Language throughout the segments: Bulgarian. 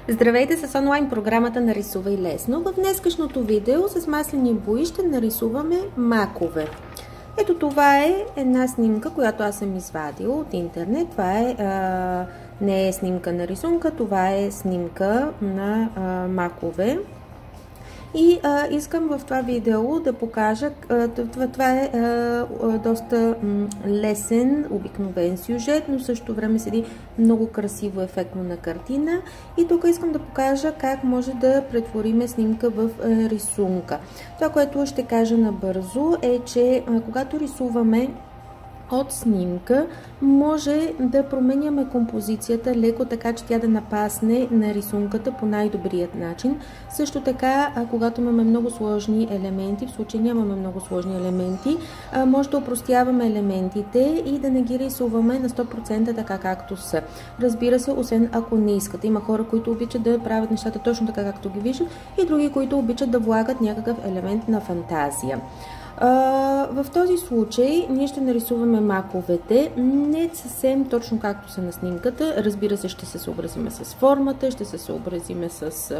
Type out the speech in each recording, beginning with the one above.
Здравейте с онлайн програмата Нарисувай лесно. В днескашното видео с маслени бои ще нарисуваме макове. Ето това е една снимка, която аз съм извадила от интернет. Това не е снимка на рисунка, това е снимка на макове. И искам в това видео да покажа, това е доста лесен, обикновен сюжет, но в същото време седи много красиво ефектно на картина. И тук искам да покажа как може да претвориме снимка в рисунка. Това, което ще кажа набързо е, че когато рисуваме от снимка, може да променяме композицията леко, така че тя да напасне на рисунката по най-добрият начин. Също така, когато имаме много сложни елементи, в случай нямаме много сложни елементи, може да опростяваме елементите и да не ги рисуваме на 100% така както са. Разбира се, освен ако не искате. Има хора, които обичат да правят нещата точно така както ги виждат, и други, които обичат да влагат някакъв елемент на фантазия. В този случай ние ще нарисуваме маковете не съвсем точно както са на снимката. Разбира се, ще се съобразиме с формата, ще се съобразиме с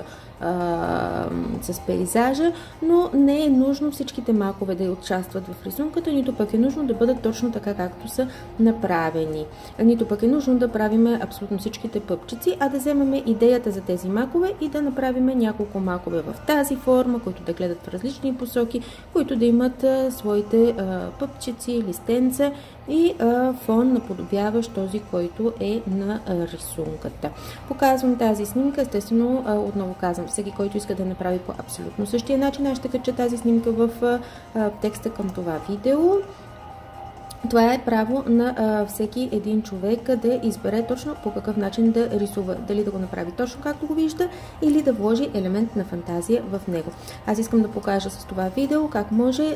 пейзажа, но не е нужно всичките макове да участват в рисунката, нито пък е нужно да бъдат точно така както са направени. Нито пък е нужно да правиме абсолютно всичките пъпчици, а да вземем идеята за тези макове и да направим няколко макове в тази форма, които да гледат в различни посоки, които да имат своите пъпчици, листенца и фон, наподобяващ този, който е на рисунката. Показвам тази снимка, естествено, отново казвам, всеки, който иска да направи по абсолютно същия начин, аз ще кача тази снимка в текста към това видео. Това е право на всеки един човек да избере точно по какъв начин да рисува. Дали да го направи точно както го вижда, или да вложи елемент на фантазия в него. Аз искам да покажа с това видео как може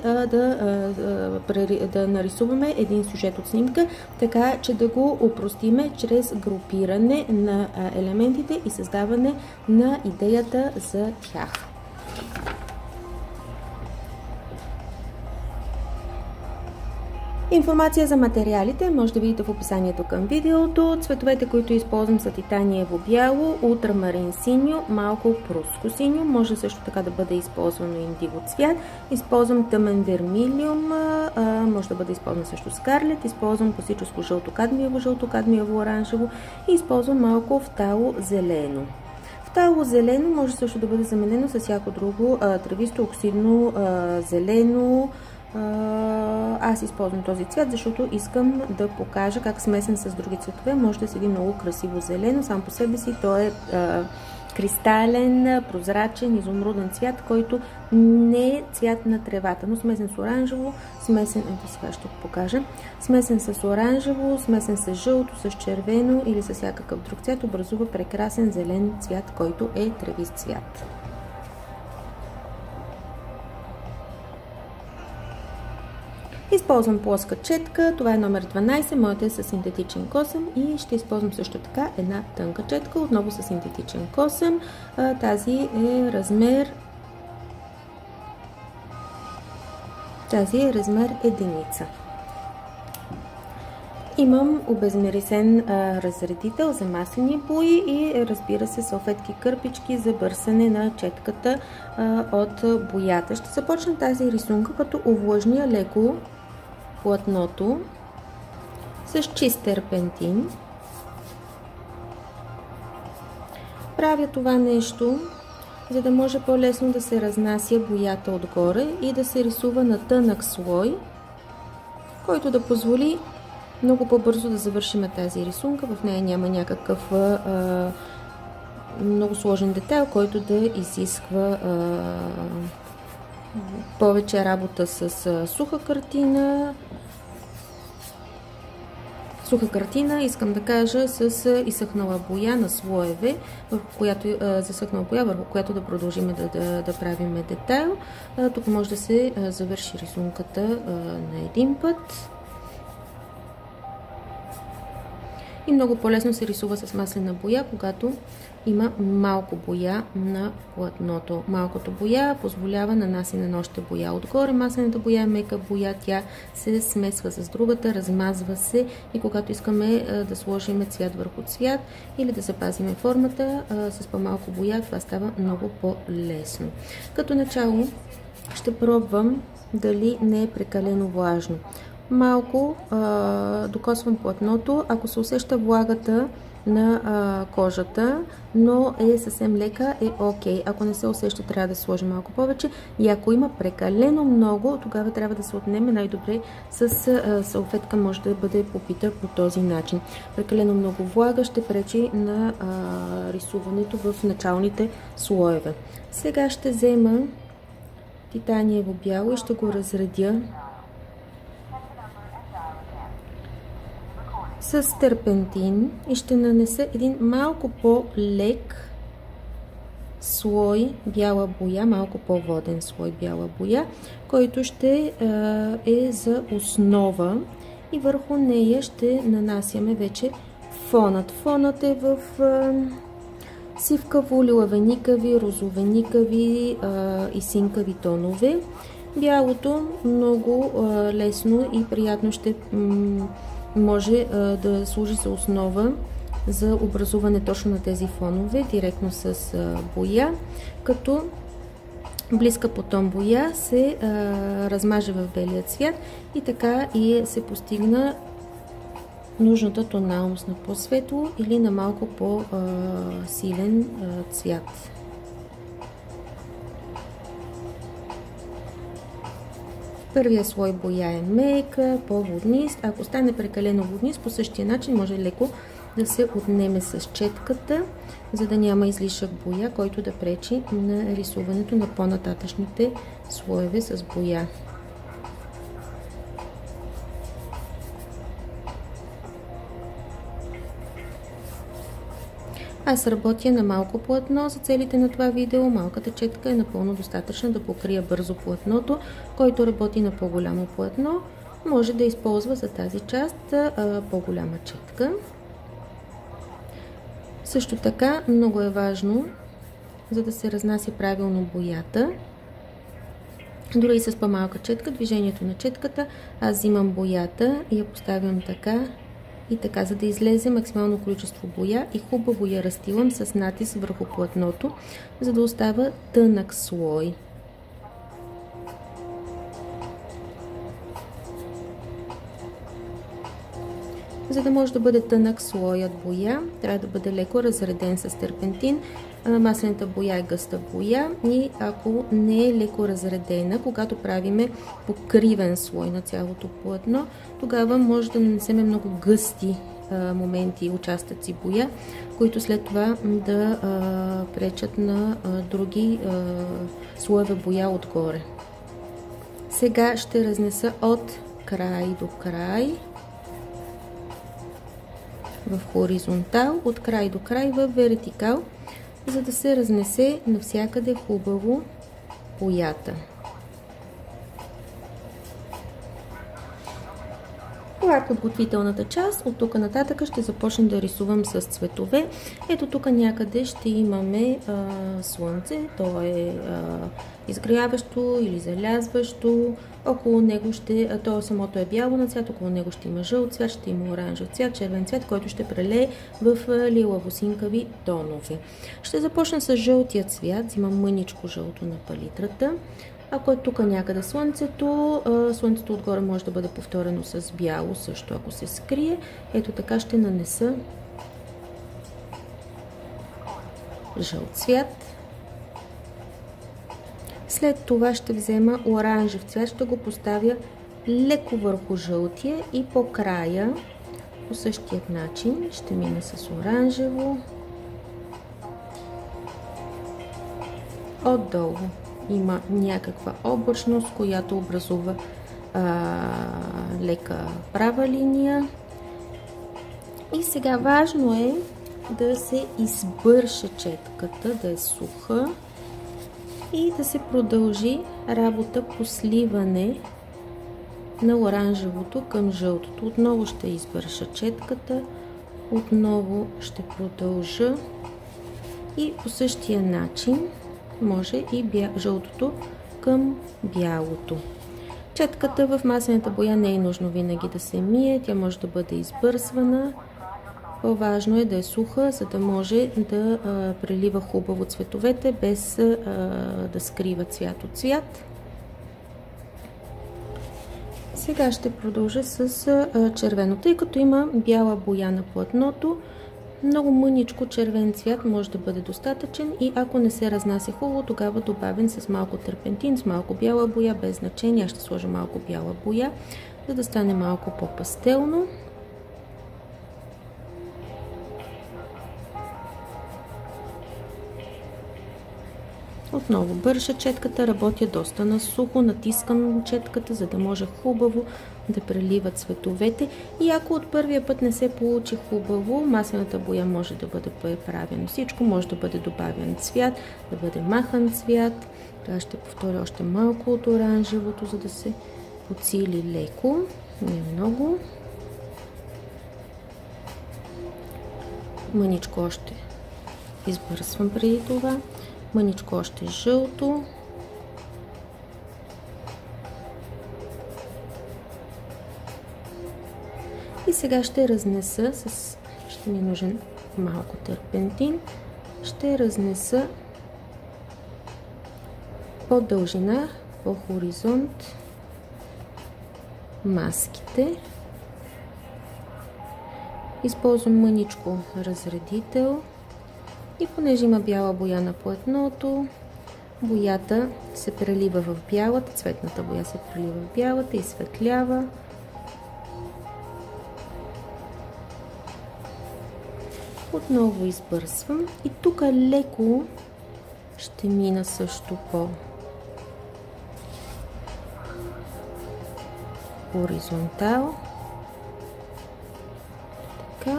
да нарисуваме един сюжет от снимка, така че да го опростиме чрез групиране на елементите и създаване на идеята за тях. Информация за материалите може да видите в описанието към видеото. Цветовете, които използвам, са титаниево бяло, ултрамарин синьо, малко пруско синьо. Може също така да бъде използвано индиго цвят. Използвам тъмен вермилиум, може да бъде използван също скарлет. Използвам класическо жълто-кадмиево, оранжево и използвам малко фтало зелено. Фтало зелено може също да бъде заменено с всяко друго тревисто, оксидно зелено. Аз използвам този цвят, защото искам да покажа как смесен с други цветове може да седи много красиво зелено. Сам по себе си той е кристален, прозрачен, изумруден цвят, който не е цвят на тревата, но смесен с оранжево, ето сега ще го покажа, смесен с оранжево, смесен с жълто, с червено или с всякакъв друг цвят, образува прекрасен зелен цвят, който е тревист цвят. Използвам плоска четка, това е номер 12, моята е с синтетичен косъм, и ще използвам също така една тънка четка, отново с синтетичен косъм. Тази е размер единица. Имам обезмерисен разредител за маслени бои и, разбира се, салфетки, кърпички за бърсане на четката от боята. Ще започна тази рисунка, като увлажня леко платното с чист терпентин. Правя това нещо, за да може по-лесно да се разнася боята отгоре и да се рисува на тънък слой, който да позволи много по-бързо да завършим тази рисунка. В нея няма някакъв много сложен детайл, който да изисква повече работа с суха картина. Суха картина, искам да кажа, с изсъхнала боя на слоеве, върху която да продължим да правим детайл. Тук може да се завърши рисунката на един път. и много по-лесно се рисува с маслена боя, когато има малко боя на платното. Малкото боя позволява нанасяне на още боя отгоре. Маслената боя е мека боя, тя се смесва с другата, размазва се и когато искаме да сложим цвят върху цвят или да запазим формата с по-малко боя, това става много по-лесно. Като начало ще пробвам дали не е прекалено влажно. Малко докосвам платното, ако се усеща влагата на кожата, но е съвсем лека, е окей. Ако не се усеща, трябва да сложи малко повече. И ако има прекалено много, тогава трябва да се отнеме най-добре с салфетка, може да бъде попита по този начин. Прекалено много влага ще пречи на рисуването в началните слоеве. Сега ще взема титаниево бяло и ще го разредя с терпентин и ще нанеса един малко по-лек слой бяла боя, малко по-воден слой бяла боя, който ще е за основа и върху нея ще нанасяме вече фонът. Фонът е в сивкаво, лилавеникави, розовеникави и синкави тонове. Бялото много лесно и приятно ще може да служи за основа за образуване точно на тези фонове, директно с боя, като близка по тон боя се размаже в белия цвят и така и се постигна нужната тоналност на по-светло или на малко по-силен цвят. Първия слой боя е мек, по-воднист. Ако стане прекалено воднист, по същия начин може леко да се отнеме с четката, за да няма излишък боя, който да пречи на рисуването на по-нататъчните слоеве с боя. Аз работя на малко платно за целите на това видео. Малката четка е напълно достатъчна да покрия бързо платното. Който работи на по-голямо платно, може да използва за тази част по-голяма четка. Също така много е важно, за да се разнася правилно боята, дори и с по-малка четка, движението на четката, аз взимам боята и я поставям така и така, за да излезе максимално количество боя и хубаво я разстилам с натиск върху платното, за да остава тънък слой. За да може да бъде тънък слоят боя, трябва да бъде леко разреден с терпентин. Маслената боя е гъста боя и ако не е леко разредена, когато правиме покривен слой на цялото платно, тогава може да нанесеме много гъсти моменти и участъци боя, които след това да пречат на други слоеве боя отгоре. Сега ще разнеса от край до край в хоризонтал, от край до край в вертикал, за да се разнесе навсякъде хубаво боята. Това е подготвителната част. От тук нататък ще започнем да рисувам с цветове. Ето тук някъде ще имаме слънце. То е изгряващо или залязващо. Около него то самото е бяло на цвят, около него ще има жълт цвят, ще има оранжев цвят, червен цвят, който ще прелее в лилаво-синкави тонове. Ще започна с жълтия цвят. Взимам мъничко жълто на палитрата. Ако е тук някъде слънцето отгоре може да бъде повторено с бяло, също ако се скрие. Ето така ще нанеса жълт цвят. След това ще взема оранжев цвят, ще го поставя леко върху жълтия и по края по същия начин ще мина с оранжево. Отдолу има някаква облачност, която образува лека права линия. И сега важно е да се избърша четката, да е суха и да се продължи работа по сливане на оранжевото към жълтото. Отново ще избърша четката, Отново ще продължа и по същия начин може и жълтото към бялото. Четката в маслената боя не е нужно винаги да се мие, тя може да бъде избърсвана. По-важно е да е суха, за да може да прелива хубаво цветовете, без да скрива цвят от цвят. Сега ще продължа с червено. Тъй като има бяла боя на платното, много мъничко червен цвят може да бъде достатъчен и ако не се разнася хубаво, тогава добавен с малко терпентин, с малко бяла боя, без значение. Аз ще сложа малко бяла боя, за да стане малко по-пастелно. Отново бърша четката, работя доста на сухо, натискам четката, за да може хубаво да прелива цветовете. И ако от първия път не се получи хубаво, маслената боя може да бъде преправено всичко, може да бъде добавен цвят, да бъде махан цвят. Сега ще повторя още малко от оранжевото, за да се подсили леко, не много. Мъничко още избърсвам преди това. Мъничко още жълто. И сега ще разнеса ще ми е нужен малко терпентин. Ще разнеса по дължина, по хоризонт маските. Използвам мъничко разредител. И понеже има бяла боя на платното, боята се прелива в бялата, цветната боя се прелива в бялата и светлява. Отново избърсвам и тук леко ще мина също по хоризонтал. Така.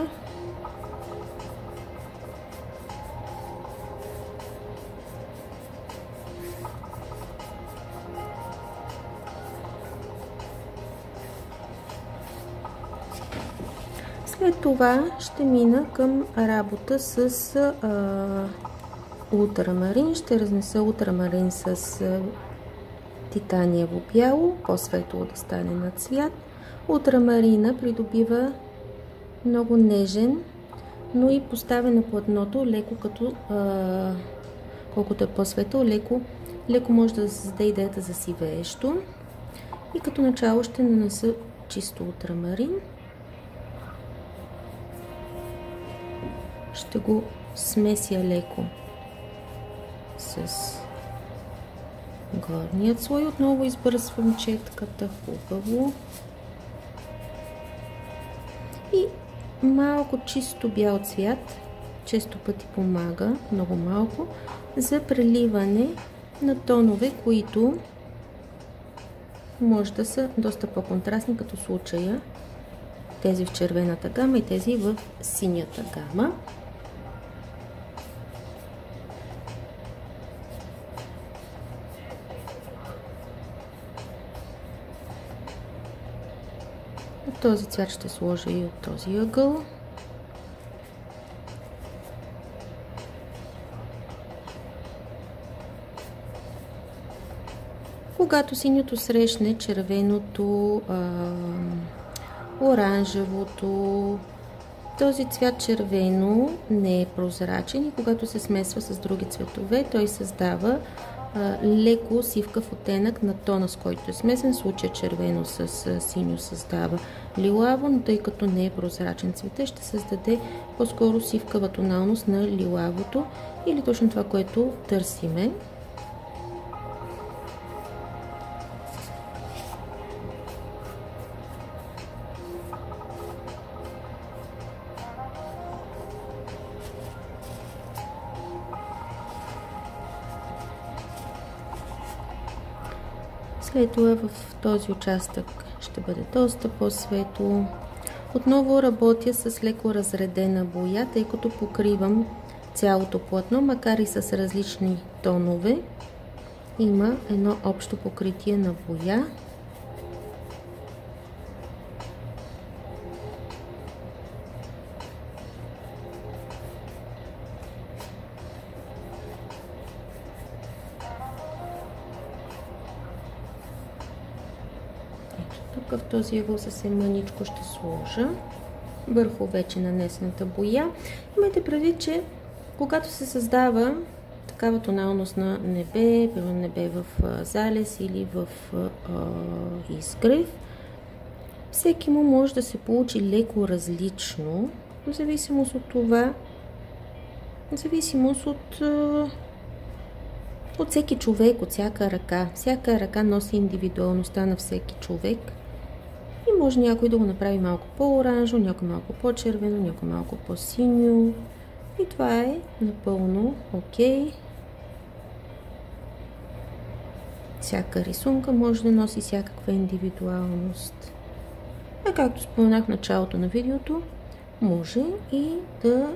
След това ще мина към работа с ултрамарин. Ще разнеса ултрамарин с титаниево бяло, по-светло да стане на цвят. Ултрамарина придобива много нежен, но и поставя на платното леко, като колкото е по-светъл, леко може да се създаде идеята за сивеещо. И като начало ще нанеса чисто ултрамарин. Ще го смеся леко с горният слой. Отново избърсвам четката хубаво. И малко чисто бял цвят, често пъти помага, много малко, за преливане на тонове, които може да са доста по-контрастни, като случая тези в червената гама и тези в синята гама. Този цвят ще сложа и от този ъгъл. Когато синьото срещне червеното, оранжевото, този цвят червено не е прозрачен и когато се смесва с други цветове, той създава леко сивкав оттенък на тона, с който е смесен. В случая червено с синьо създава лилаво, но тъй като не е прозрачен цвета, ще създаде по-скоро сивкава тоналност на лилавото или точно това, което търсиме. След това в този участък ще бъде доста по-светло. Отново работя с леко разредена боя, тъй като покривам цялото платно, макар и с различни тонове. Има едно общо покритие на боя. тук в този ъгъл съвсем мъничко ще сложа върху вече нанесената боя. Имайте предвид, че когато се създава такава тоналност на небе, примерно небе в залез или в изгрев, всеки му може да се получи леко различно, в зависимост от това, в зависимост от всеки човек, от всяка ръка. Всяка ръка носи индивидуалността на всеки човек. И може някой да го направи малко по-оранжево, някой малко по-червено, някой малко по-синьо. И това е напълно окей. Всяка рисунка може да носи всякаква индивидуалност. А както споменах в началото на видеото, може и да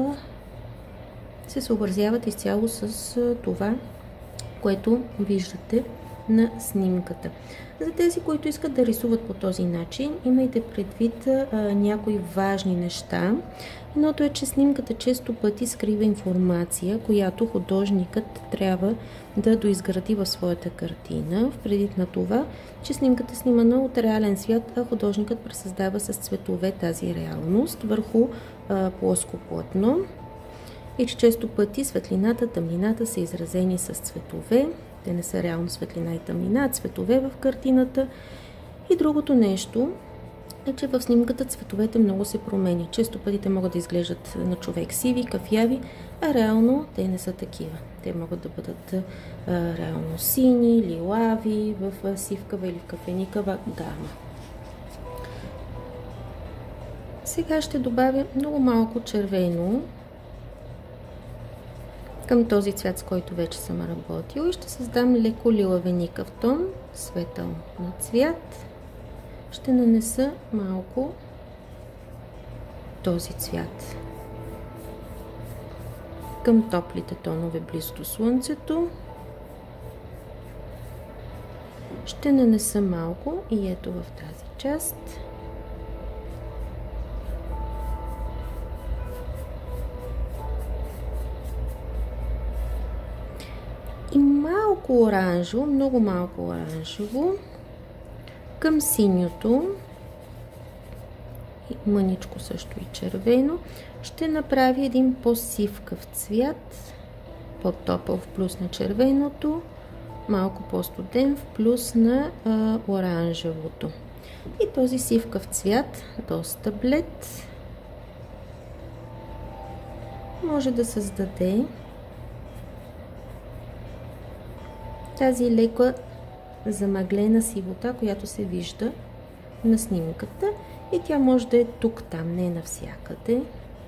се съобразяват изцяло с това, което виждате на снимката. За тези, които искат да рисуват по този начин, имайте предвид някои важни неща. Едното е, че снимката често пъти скрива информация, която художникът трябва да доизгради в своята картина. В предвид на това, че снимката е снимана от реален свят, а художникът пресъздава с цветове тази реалност върху плоско платно. И че често пъти светлината, тъмнината са изразени с цветове. Те не са реално светлина и тъмнина, а цветове в картината. И другото нещо е, че в снимката цветовете много се променят. Често пъти те могат да изглеждат на човек сиви, кафяви, а реално те не са такива. Те могат да бъдат реално сини, лилави, в сивкава или в кафеникава гама. Сега ще добавя много малко червено към този цвят, с който вече съм работила, и ще създам леко лилавеникав тон, светъл на цвят. Ще нанеса малко този цвят към топлите тонове близо до слънцето. Ще нанеса малко и ето в тази част. И малко оранжево, много малко оранжево към синьото и мъничко също и червено. Ще направя един по-сивкав цвят, по-топъл в плюс на червеното, малко по-студен в плюс на оранжевото. И този сивкав цвят, доста блед, може да създаде тази леко замъглена сивота, която се вижда на снимката, и тя може да е тук, там, не навсякъде.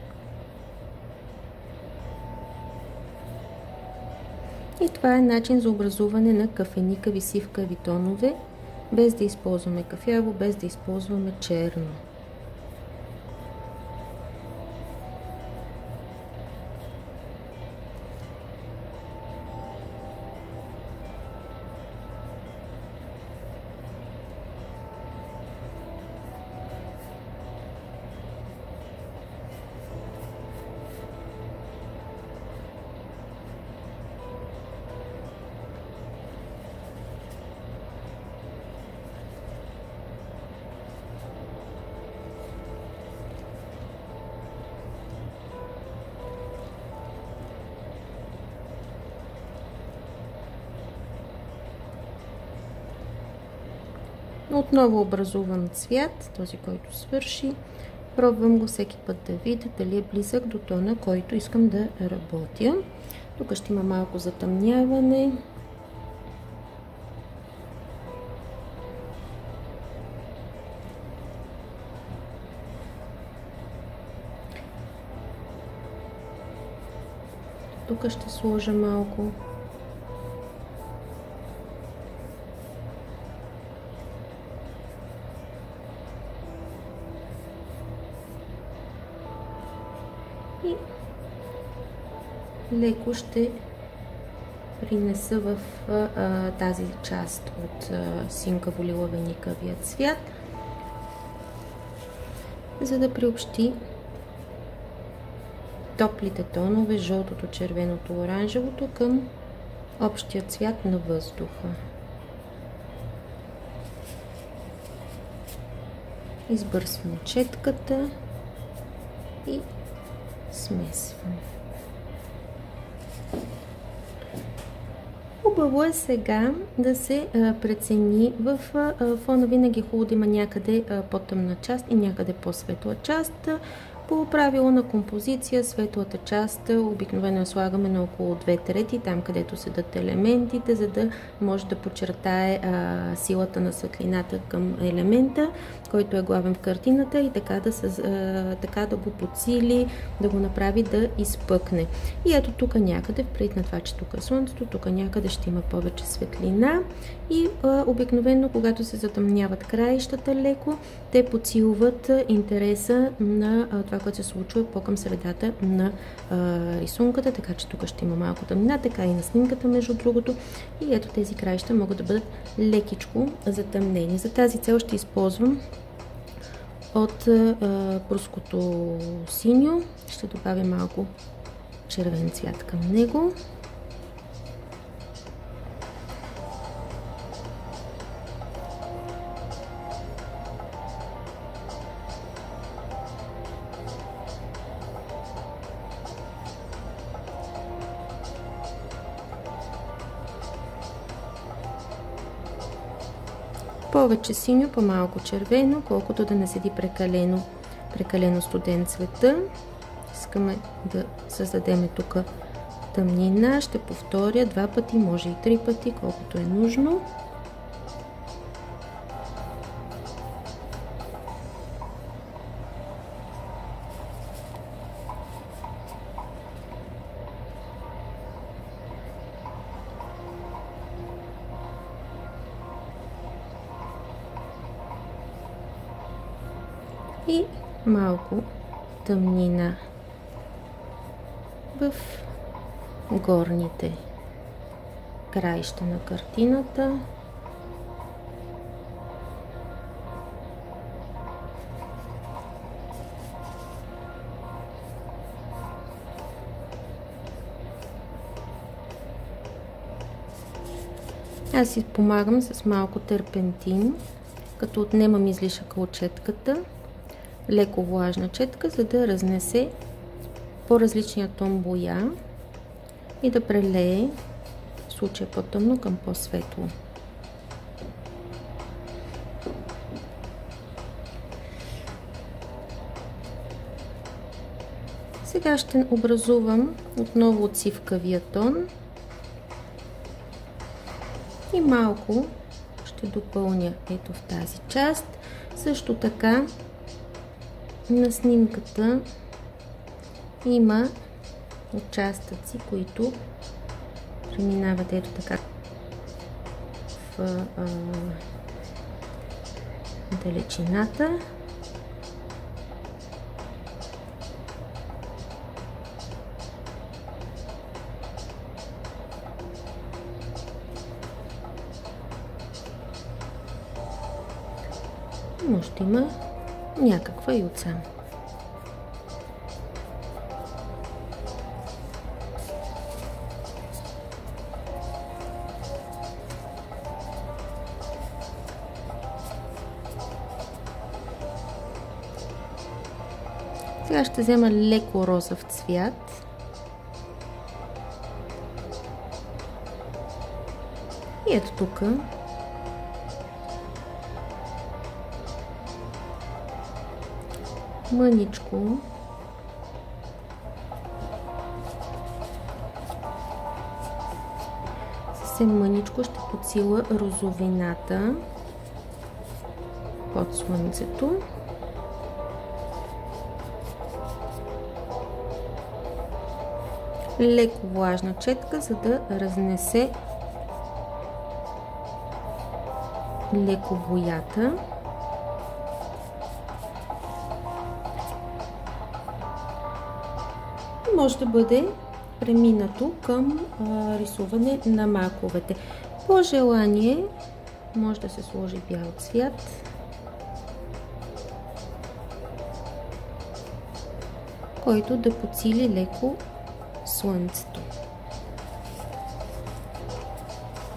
И това е начин за образуване на кафеникави сивкави тонове, без да използваме кафяво, без да използваме черно. Отново образуван цвят, този, който свърши. Пробвам го всеки път да видя дали е близък до тона, който искам да работя. Тук ще има малко затъмняване. Тук ще сложа малко и леко ще принеса в тази част от синкаво-лилавеникавия цвят, за да приобщи топлите тонове, жълтото, червеното, оранжевото към общия цвят на въздуха. Избърсвам четката и смесвам. Хубаво е сега да се прецени. В фона винаги е хубаво да има някъде по-тъмна част и някъде по-светла част. По правило на композиция, светлата част обикновено слагаме на около 2/3, там където седат елементите, за да може да подчертае силата на светлината към елемента, който е главен в картината, и така да го подсили, да го направи да изпъкне. И ето тук някъде, предвид на това, че тук е слънцето, тук някъде ще има повече светлина и обикновено, когато се затъмняват краищата леко, те подсилват интереса на това, което се случва по-към средата на рисунката, така че тук ще има малко тъмнина, така и на снимката между другото. И ето тези краища могат да бъдат лекичко затъмнени. За тази цел ще използвам от пруското синьо. Ще добавя малко червен цвят към него. Повече синьо, по-малко червено, колкото да не седи прекалено студен цвета. Искаме да създадем тук тъмнина. Ще повторя 2 пъти, може и 3 пъти, колкото е нужно. И малко тъмнина в горните краища на картината. Аз си помагам с малко терпентин, като отнемам излишъка от четката. Леко влажна четка, за да разнесе по-различния тон боя и да прелее, в случая по-тъмно към по-светло. Сега ще образувам отново отсивкавия тон и малко ще допълня ето в тази част. Също така на снимката има участъци, които преминават ето така в далечината. Може да има някаква юца. Сега ще взема леко розов цвят и ето тук мъничко съвсем мъничко ще подсила розовината под слънцето. Леко влажна четка, за да разнесе леко боята. Може да бъде преминато към рисуване на маковете. По желание може да се сложи бял цвят. Който да подсили леко слънцето.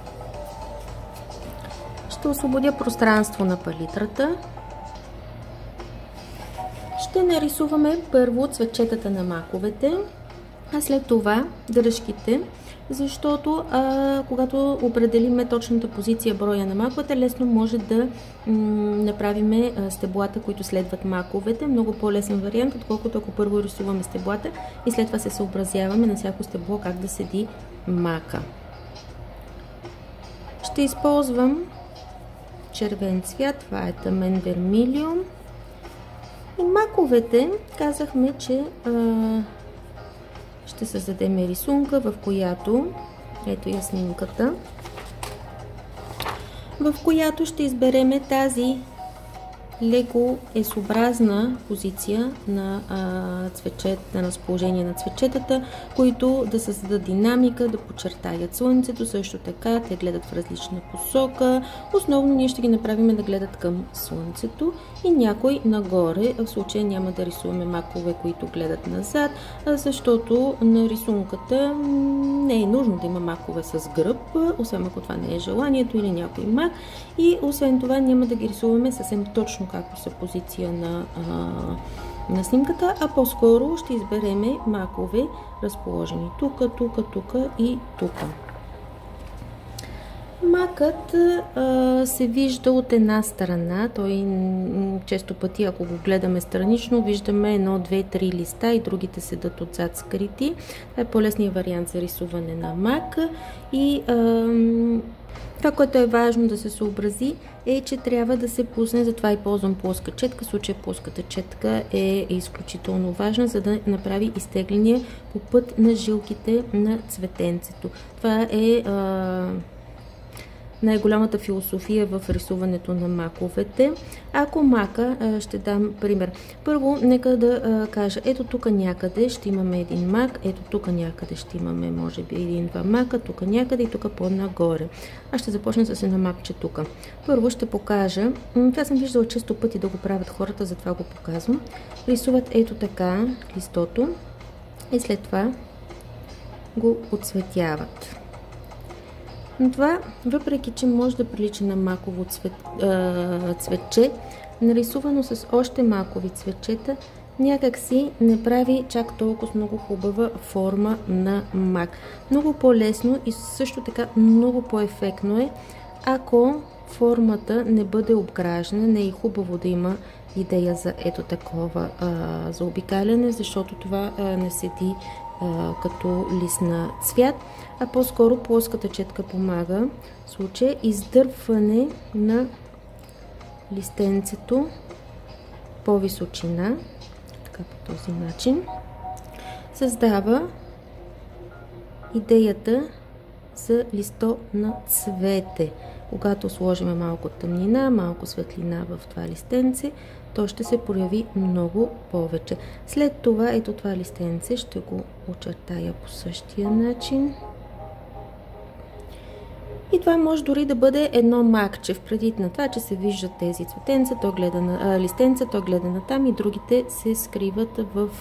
Ще освободя пространство на палитрата Ще нарисуваме първо цветчетата на маковете, а след това дръжките, защото когато определиме точната позиция броя на маковете, лесно може да направим стеблата, които следват маковете. Много по-лесен вариант, отколкото ако първо рисуваме стеблата и след това се съобразяваме на всяко стебло как да седи мака. Ще използвам червен цвят, това е тъмен вермилиум. И маковете казахме, че ще създадем рисунка, в която, ето я снимката, в която ще избереме тази леко есообразна позиция на на разположение на цветчетата, които да създадат динамика, да подчертаят слънцето, също така те гледат в различна посока. Основно ние ще ги направим да гледат към слънцето и някой нагоре. В случая няма да рисуваме макове, които гледат назад, защото на рисунката не е нужно да има макове с гръб, освен ако това не е желанието или някой мак. И освен това няма да ги рисуваме съвсем точно както са позиция на снимката, а по-скоро ще избереме макове, разположени тук, тук, тук и тук. Макът се вижда от една страна, той често пъти, ако го гледаме странично, виждаме 1, 2, 3 листа и другите седат отзад скрити. Това е по-лесният вариант за рисуване на мак. И това, което е важно да се съобрази, е, че трябва да се пусне, затова и ползвам плоска четка. В случай плоската четка е изключително важна, за да направи изтегляния по път на жилките на цветенцето. Това е най-голямата философия в рисуването на маковете. Ако мака, ще дам пример. Първо, нека да кажа, ето тук някъде ще имаме един мак, ето тук някъде ще имаме може би един-два мака, тук някъде и тук по-нагоре. Аз ще започна с едно макче тук. Първо ще покажа, това съм виждала често пъти да го правят хората, затова го показвам. Рисуват ето така листото и след това го отцветяват. Но това, въпреки че може да прилича на маково цветче, нарисувано с още макови цветчета, някак си не прави чак толкова много хубава форма на мак. Много по-лесно и също така много по-ефектно е, ако формата не бъде обграждана. Не е хубаво да има идея за ето такова заобикаляне, защото това не седи като лист на цвят, а по-скоро плоската четка помага. В случая издърпване на листенцето по височина, така по този начин, създава идеята за листо на цвете. Когато сложим малко тъмнина, малко светлина в това листенце, то ще се прояви много повече. След това, ето това листенце, ще го очертая по същия начин. И това може дори да бъде едно макче, впредит на това, че се виждат тези цветенца, то гледа на листенца, то гледа на там и другите се скриват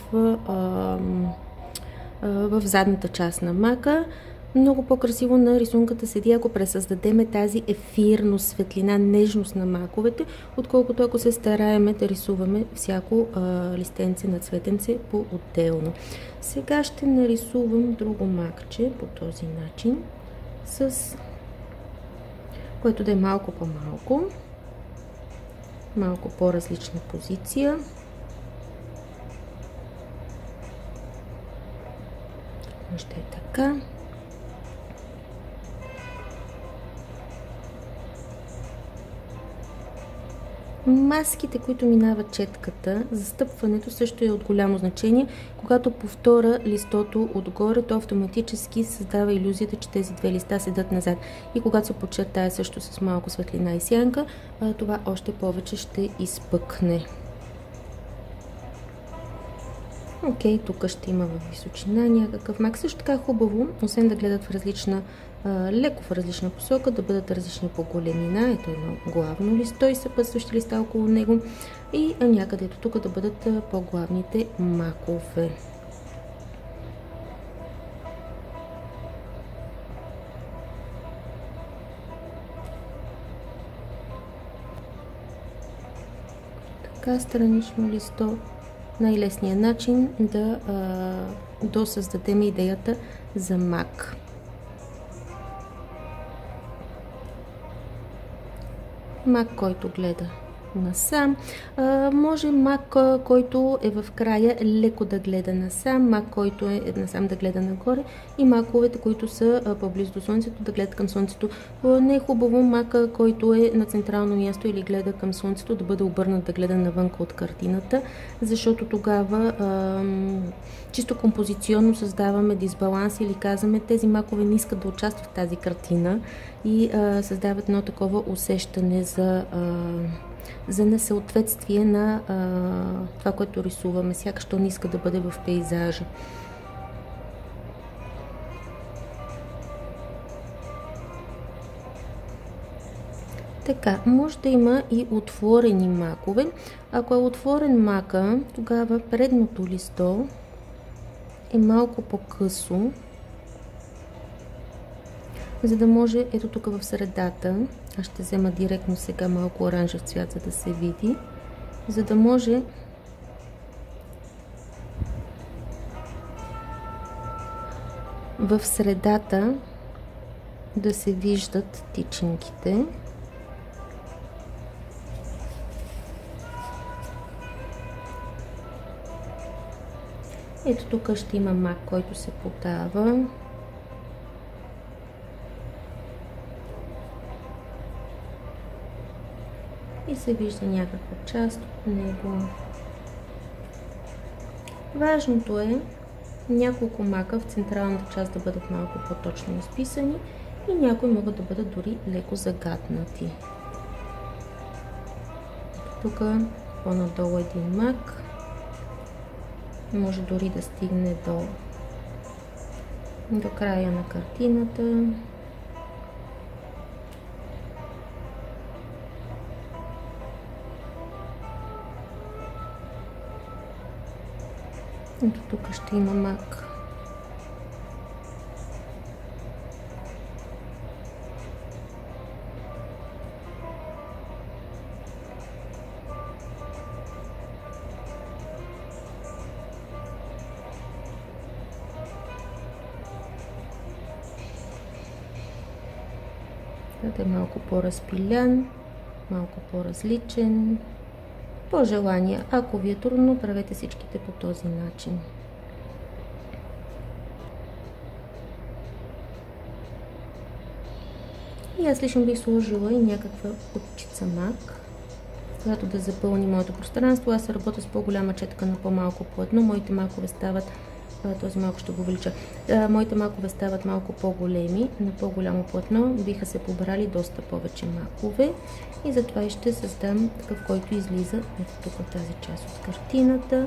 в задната част на мака. Много по-красиво на рисунката седи, ако пресъздадеме тази ефирно светлина, нежност на маковете, отколкото ако се стараеме да рисуваме всяко листенце на цветенце по-отделно. Сега ще нарисувам друго макче по този начин, което да е малко по-малко, малко по-различна позиция. Ще е така. Маските, които минават четката, застъпването също е от голямо значение. Когато повторя листото отгоре, то автоматически създава илюзията, че тези две листа седат назад. И когато се подчертая също с малко светлина и сянка, това още повече ще изпъкне. Окей, тук ще има във височина някакъв мак. Също така хубаво, освен да гледат в различна, леко в различна посока, да бъдат различни по големина. Ето едно главно листо и съпътстващи листа около него. И някъде тук да бъдат по-главните макове. Така, странично листо най-лесният начин да досъздадем идеята за мак. Мак, който гледа насам. Може мак, който е в края, леко да гледа насам, мак, който е насам да гледа нагоре, и маковете, които са по-близо до слънцето, да гледат към слънцето. Не е хубаво мака, който е на централно място или гледа към слънцето, да бъде обърнат да гледа навънка от картината, защото тогава чисто композиционно създаваме дисбаланс или казваме, тези макове не искат да участват в тази картина и създават едно такова усещане за несъответствие на това, което рисуваме, сякаш то не иска да бъде в пейзажа. Така, може да има и отворени макове. Ако е отворен мака, тогава предното листо е малко по-късо, за да може, ето тук в средата, аз ще взема директно сега малко оранжев цвят, за да се види, за да може в средата да се виждат тичинките. Ето тук ще има мак, който се подава. И се вижда някаква част от него. Важното е няколко мака в централната част да бъдат малко по-точно изписани и някои могат да бъдат дори леко загатнати. Тук по-надолу един мак. Може дори да стигне до края на картината. Ето тук ще има мак. Да е малко по-разпилян, малко по-различен. По желание, ако ви е трудно, правете всичките по този начин. И аз лично бих сложила и някаква кутчица мак, която да запълни моето пространство. Аз работя с по-голяма четка на по-малко платно. Моите макове стават, този малко ще го увелича, моите макове стават малко по-големи, на по-голямо платно биха се побрали доста повече макове и затова и ще създам такъв, който излиза ето тук от тази част от картината.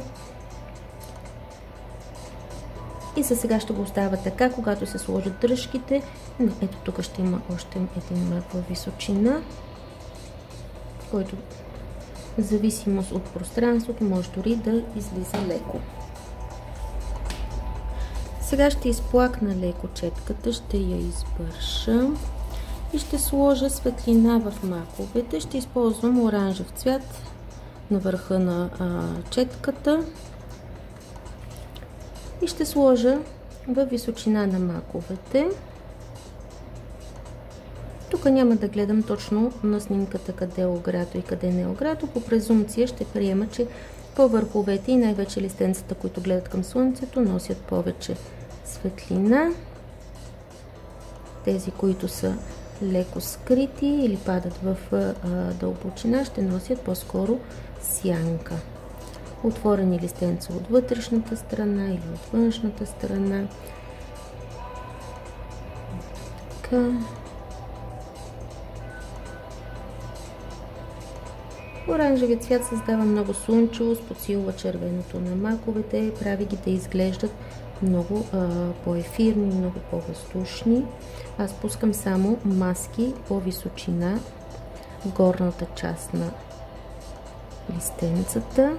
И за сега ще го оставя така, когато се сложат дръжките. Ето тук ще има още един мак във височина, който в зависимост от пространството може дори да излиза леко. Сега ще изплакна леко четката, ще я избърша и ще сложа светлина в маковете. Ще използвам оранжев цвят на върха на четката и ще сложа във височина на маковете. Тук няма да гледам точно на снимката къде е огрято и къде не е огрято. По презумпция ще приема, че по върховете и най-вече листенцата, които гледат към слънцето, носят повече светлина. Тези, които са леко скрити или падат в дълбочина, ще носят по-скоро сянка. Отворени листенца от вътрешната страна или от външната страна. Така. Оранжевият цвят създава много слънчевост, подсилва червеното на маковете, прави ги да изглеждат много по-ефирни, много по-въздушни. Аз пускам само маски по височина в горната част на листенцата.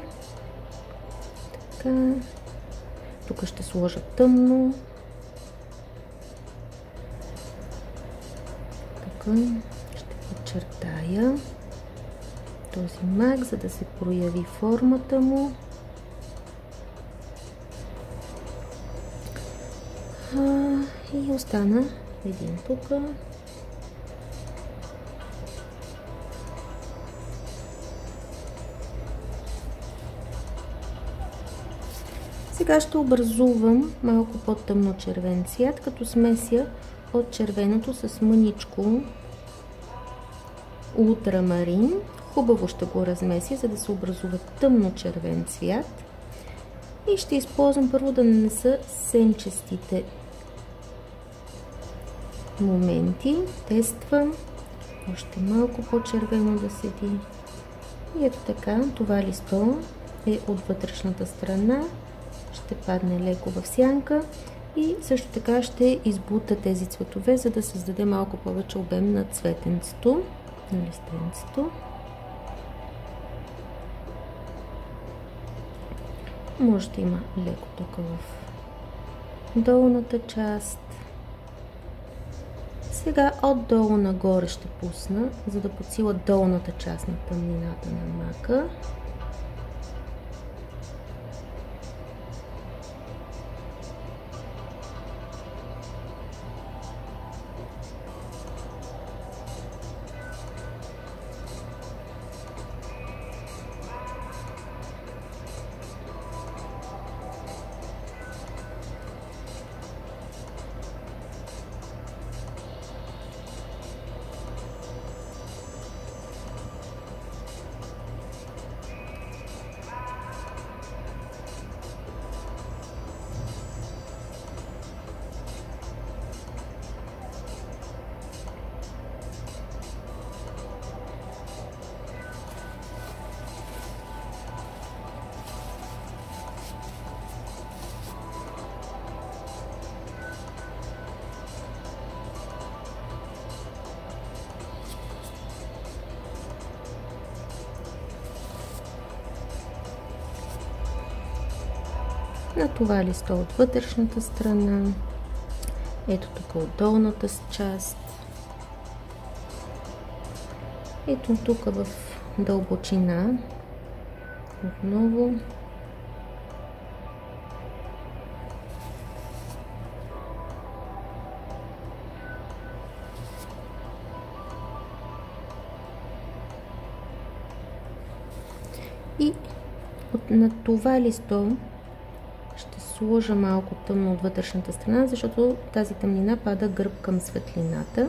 Така. Тук ще сложа тъмно. Тук ще подчертая този мак, за да се прояви формата му. Остана един тук. Сега ще образувам малко по-тъмно червен цвят, като смеся от червеното с мъничко ултрамарин. Хубаво ще го размеся, за да се образува тъмно червен цвят. И ще използвам първо да нанеса сенчестите моменти. Тествам още малко по-червено да седи. И ето така, това листо е от вътрешната страна. Ще падне леко в сянка и също така ще избута тези цветове, за да създаде малко повече обем на цветенцето, на листенцето. Може да има леко тук в долната част. Сега отдолу нагоре ще пусна, за да подсила долната част на тъмнината на мака. На това листо от вътрешната страна, ето тук от долната част, ето тук в дълбочина, отново. И на това листо ще сложа малко тъмно от вътрешната страна, защото тази тъмнина пада гръб към светлината.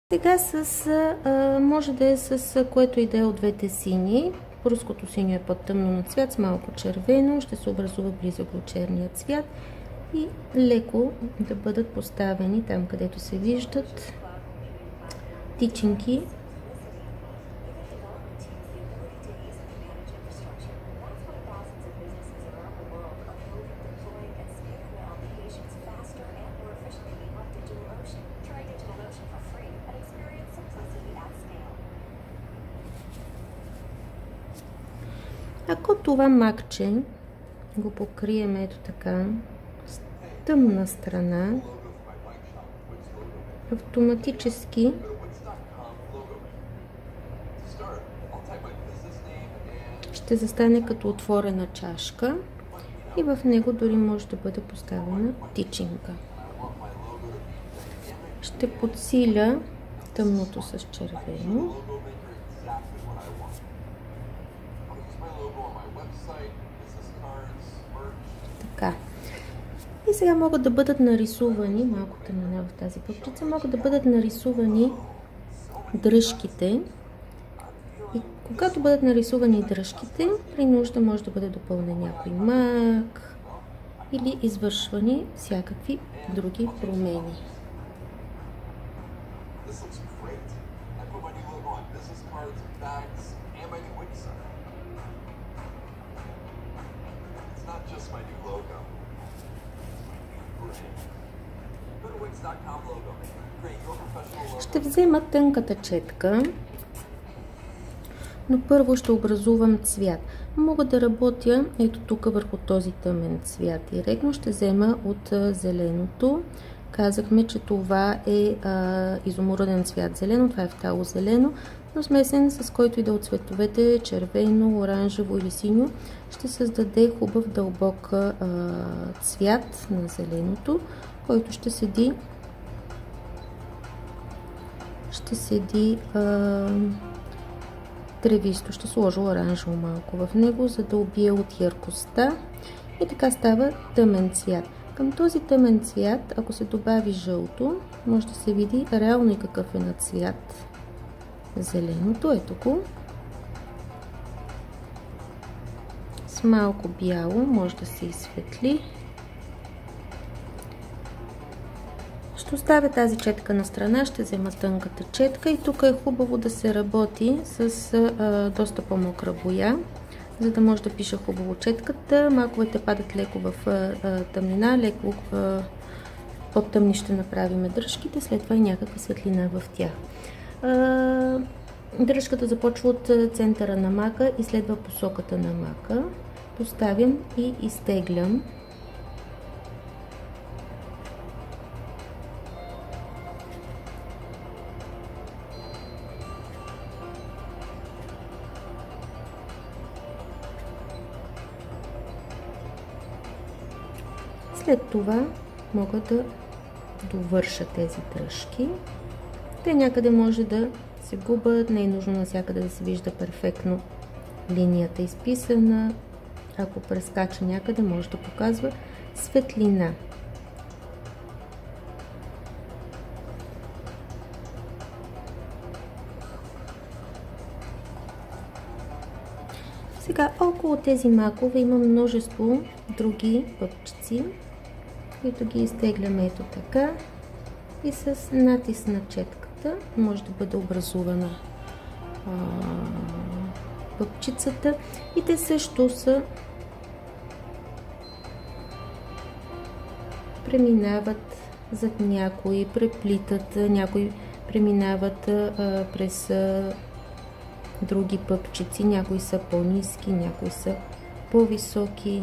Сега може да е с което и да е от двете сини. Руското синьо е по-тъмно на цвят с малко червено. Ще се образува близо до черния цвят и леко да бъдат поставени там, където се виждат тичинки. Ако това макче го покрием ето така с тъмна страна, автоматически ще застане като отворена чашка и в него дори може да бъде поставена тичинка. Ще подсиля тъмното с червено. Така. И сега могат да бъдат нарисувани, малко тъмнина в тази пъпчица, могат да бъдат нарисувани дръжките. И когато бъдат нарисувани дръжките, при нужда може да бъде допълнен някой мак или извършвани всякакви други промени. Ще взема тънката четка, но първо ще образувам цвят. Мога да работя ето тук върху този тъмен цвят директно. Ще взема от зеленото. Казахме, че това е изумруден цвят зелено, това е фтало зелено, но смесен с който и да от цветовете, червено, оранжево или синьо, ще създаде хубав дълбок цвят на зеленото, който ще седи тревисто. Ще сложа оранжево малко в него, за да убие от яркостта и така става тъмен цвят. Към този тъмен цвят, ако се добави жълто, може да се види реално и какъв е на цвят зеленото. Ето го. С малко бяло може да се изсветли. Ще оставя тази четка на страна, ще взема тънката четка и тук е хубаво да се работи с доста по-мокра боя, за да може да пише хубаво четката. Маковете падат леко в тъмнина, леко по-тъмни ще направим дръжките, след това и някаква светлина в тях. Дръжката започва от центъра на мака и следва посоката на мака. Поставям и изтеглям. След това мога да довърша тези дръжки. Те някъде може да се губят, не е нужно навсякъде да се вижда перфектно линията изписана. Ако прескача някъде, може да показва светлина. Сега около тези макове има множество други пъпчици, които ги изтегляме ето така и с натиск на четката може да бъде образувана пъпчицата и те също са преминават зад някои, преплитат, някои преминават през други пъпчици, някои са по-ниски, някои са по-високи.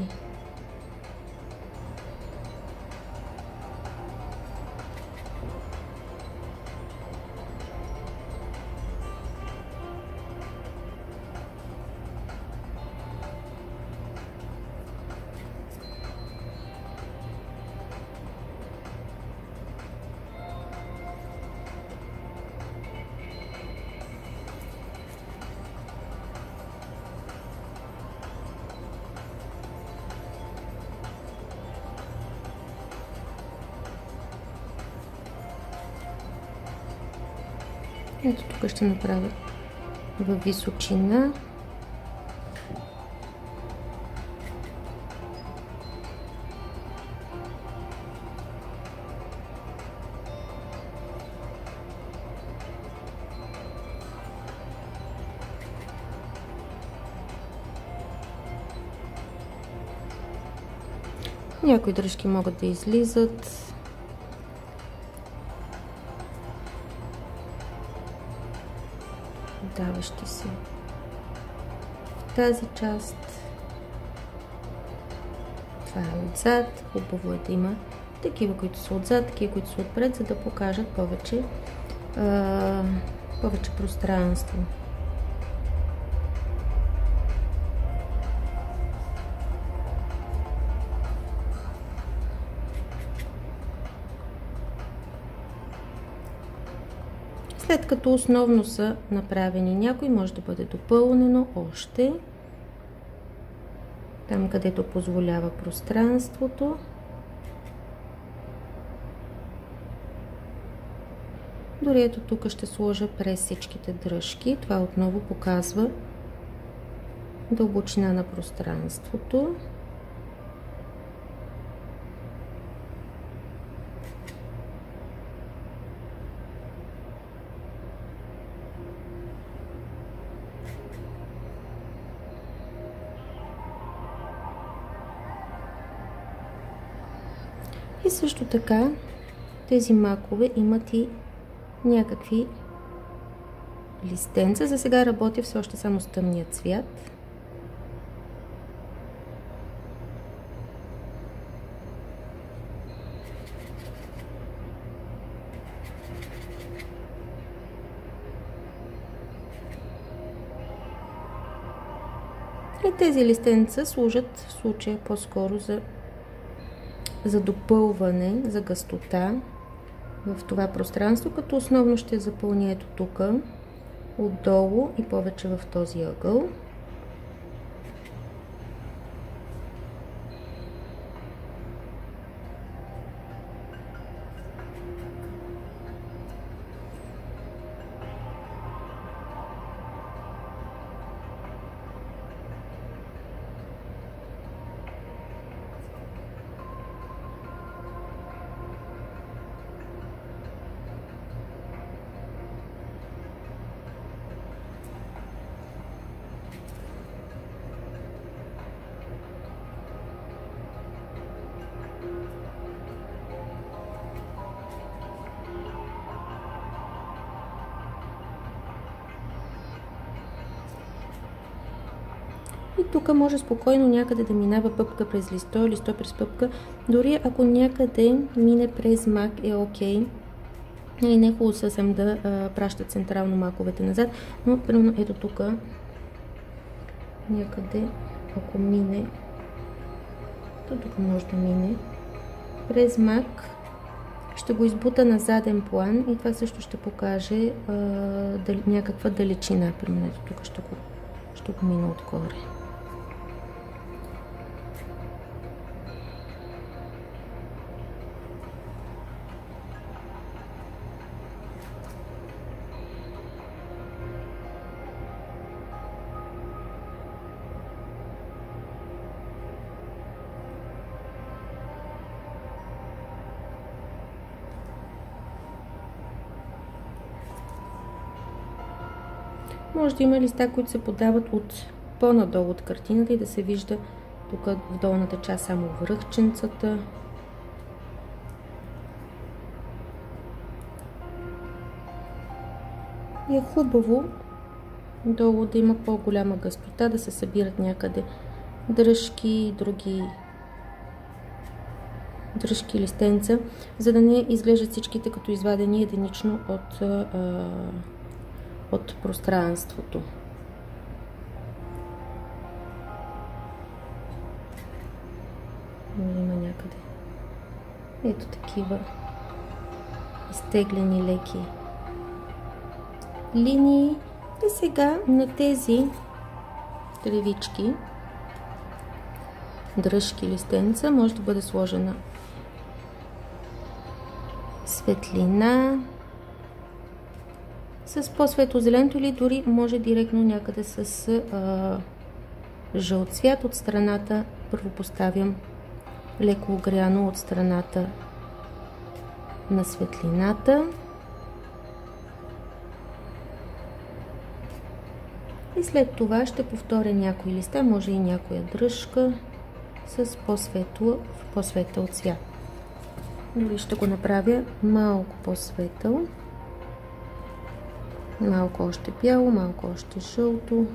Ето тук ще направя във височина. Някои дръжки могат да излизат. Даващи се в тази част. Това е отзад. Хубаво е да има такива, които са отзад, такива, които са отпред, за да покажат повече пространство. След като основно са направени, някой може да бъде допълнено още там, където позволява пространството. Дори ето тук ще сложа през всичките дръжки. Това отново показва дълбочина на пространството. И също така тези макове имат и някакви листенца. За сега работя все още само с тъмния цвят. И тези листенца служат в случая по-скоро за допълване, за гъстота в това пространство, като основно ще запълня ето тук, отдолу и повече в този ъгъл. И тук може спокойно някъде да минава пъпка през листо, листо през пъпка. Дори ако някъде мине през мак е окей. И не е хубаво съвсем да праща централно маковете назад. Но примерно ето тук някъде, ако мине, тук може да мине през мак, ще го избута на заден план и това също ще покаже някаква далечина. Примерно ето тук ще го мина отгоре. Може да има листа, които се подават от по-надолу от картината и да се вижда тук в долната част само връхченцата. И е хубаво долу да има по-голяма гъстота, да се събират някъде дръжки и други дръжки листенца, за да не изглеждат всичките като извадени единично от пространството. Има някъде ето такива изтеглени леки линии. И сега на тези тревички, дръжки листенца, може да бъде сложена светлина с по-светло-зеленото или дори може директно някъде с жълт цвят от страната. Първо поставям леко огряно от страната на светлината. И след това ще повторя някои листа, може и някоя дръжка с по-светъл цвят. Дори ще го направя малко по-светъл. Малко още бяло, малко още жълто.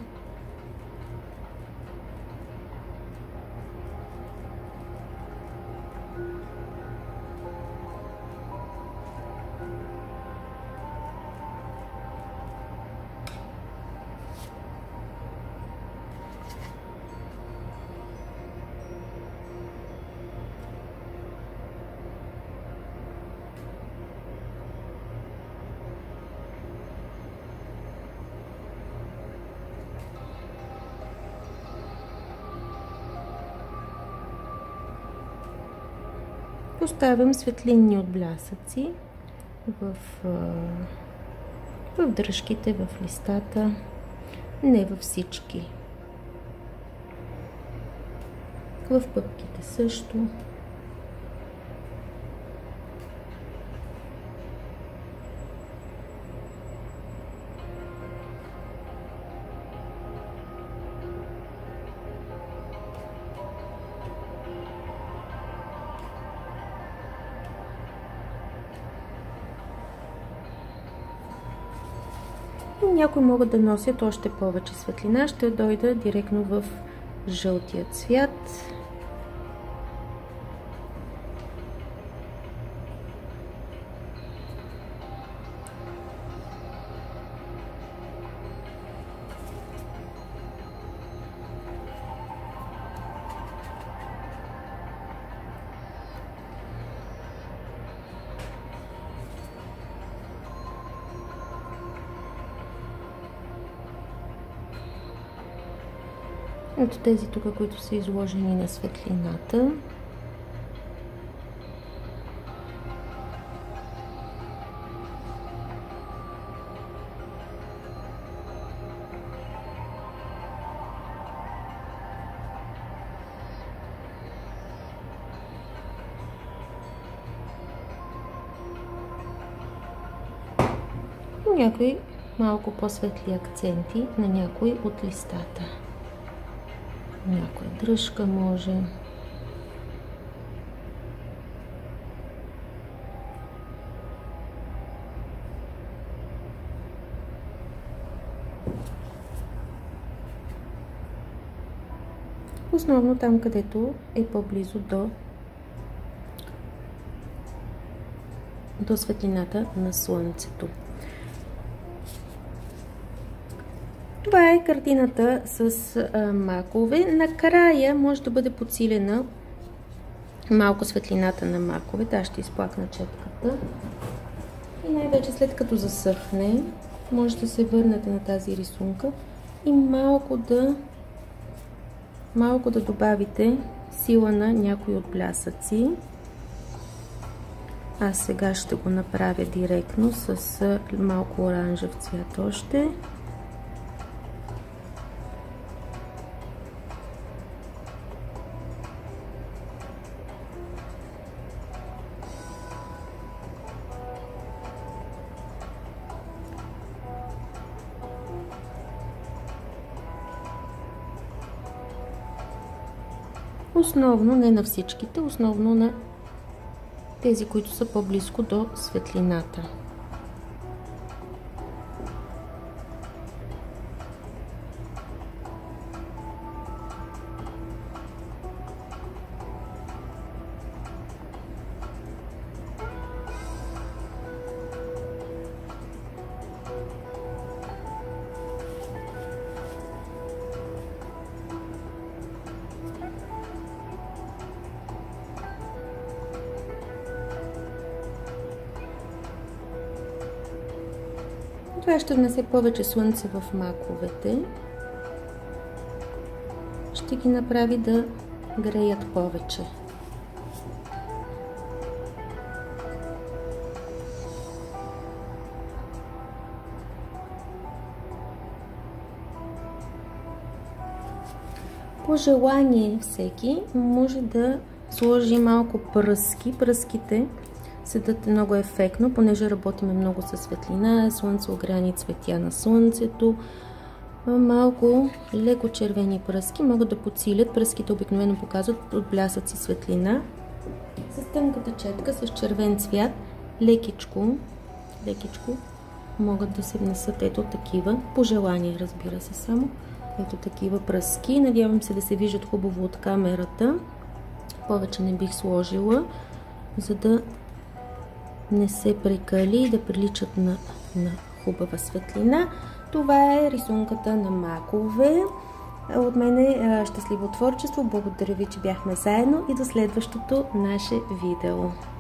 Поставям светлинни отблясъци в дръжките, в листата, не във всички. В пъпките също. Някои могат да носят още повече светлина. Ще дойда директно в жълтия цвят. Ето тези тук, които са изложени на светлината. Някои малко по-светли акценти на някои от листата. Някоя дръжка може. Основно там, където е по-близо до светлината на слънцето. Това е картината с макове. Накрая може да бъде подсилена малко светлината на маковете. Аз ще изплакна четката. И най-вече след като засъхне, може да се върнете на тази рисунка и малко да добавите сила на някои от блясъци. Аз сега ще го направя директно с малко оранжев цвят още. Основно не на всичките, основно на тези, които са по-близко до светлината. Това ще внесе повече слънце в маковете. Ще ги направи да греят повече. По желание всеки може да сложи малко пръски. Пръските седат много ефектно, понеже работиме много със светлина, слънцеограни цветя на слънцето. Малко леко червени пръски могат да подсилят. Пръските обикновено показват от блясъци светлина. С тънката четка с червен цвят лекичко могат да се внесат ето такива, по желание, разбира се, само ето такива пръски. Надявам се да се виждат хубаво от камерата. Повече не бих сложила, за да не се прекали и да приличат на хубава светлина. Това е рисунката на макове. От мен е щастливо творчество. Благодаря ви, че бяхме заедно и до следващото наше видео.